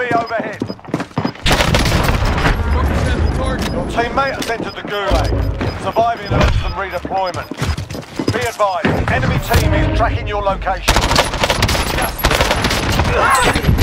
UAV overhead. Your teammate has entered the gulag. Surviving earns them redeployment. Be advised, enemy team is tracking your location.